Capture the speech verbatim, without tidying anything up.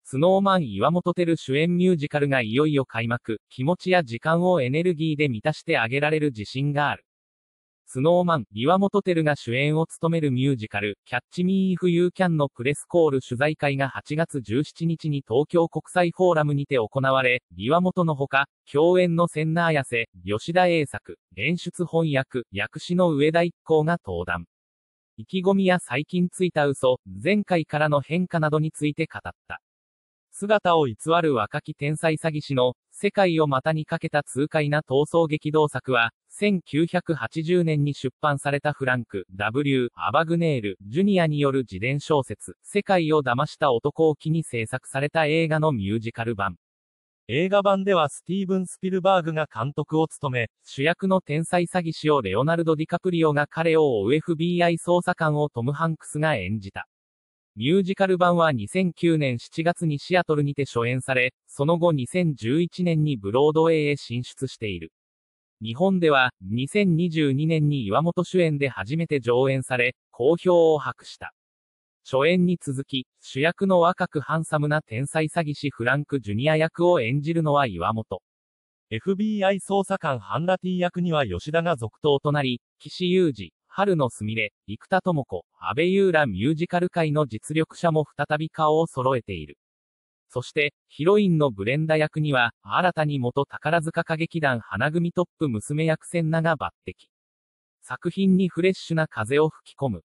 スノーマン岩本照主演ミュージカルがいよいよ開幕。気持ちや時間をエネルギーで満たしてあげられる自信がある。スノーマン岩本照が主演を務めるミュージカル、キャッチミーイフユーキャンのプレスコール取材会がはちがつじゅうしちにちに東京国際フォーラムにて行われ、岩本のほか、共演の千奈綾瀬、吉田栄作、演出翻訳、訳詞の上田一行が登壇。意気込みや最近ついた嘘、前回からの変化などについて語った。姿を偽る若き天才詐欺師の、世界を股にかけた痛快な逃走激動作は、せんきゅうひゃくはちじゅうねんに出版されたフランク、ダブリュー、アバグネール、ジュニアによる自伝小説、世界を騙した男を機に制作された映画のミュージカル版。映画版ではスティーブン・スピルバーグが監督を務め、主役の天才詐欺師をレオナルド・ディカプリオが彼を追う エフビーアイ 捜査官をトム・ハンクスが演じた。ミュージカル版はにせんきゅうねんしちがつにシアトルにて初演され、その後にせんじゅういちねんにブロードウェイへ進出している。日本では、にせんにじゅうにねんに岩本主演で初めて上演され、好評を博した。初演に続き、主役の若くハンサムな天才詐欺師フランク・ジュニア役を演じるのは岩本。エフビーアイ 捜査官ハンラティ役には吉田が続投となり、岸優二、春野すみれ、生田智子、阿部優らミュージカル界の実力者も再び顔を揃えている。そして、ヒロインのブレンダ役には、新たに元宝塚歌劇団花組トップ娘役千奈が抜擢。作品にフレッシュな風を吹き込む。